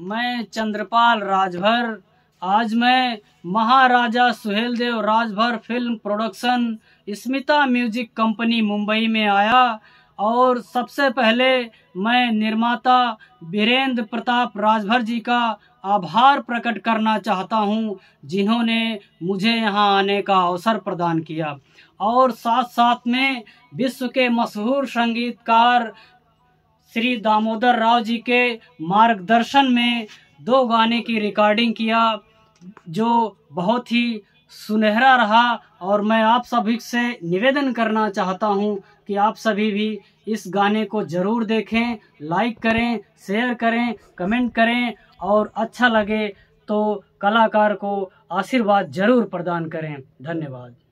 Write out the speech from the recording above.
मैं चंद्रपाल राजभर। आज मैं Maharaja Suheldev Rajbhar film production Smita music company Mumbai में आया और सबसे पहले मैं निर्माता वीरेंद्र प्रताप राजभर जी का आभार प्रकट करना चाहता हूं, जिन्होंने मुझे यहां आने का अवसर प्रदान किया। और साथ साथ में विश्व के मशहूर संगीतकार श्री दामोदर राव जी के मार्गदर्शन में 2 गाने की रिकॉर्डिंग किया, जो बहुत ही सुनहरा रहा। और मैं आप सभी से निवेदन करना चाहता हूं कि आप सभी भी इस गाने को ज़रूर देखें, लाइक करें, शेयर करें, कमेंट करें और अच्छा लगे तो कलाकार को आशीर्वाद ज़रूर प्रदान करें। धन्यवाद।